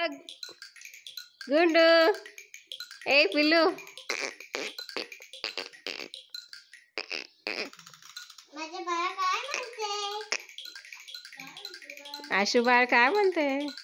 बघ गुंडू. ए पिल्लू. माझे बाळ काय म्हणते? आशू बाळ काय म्हणते?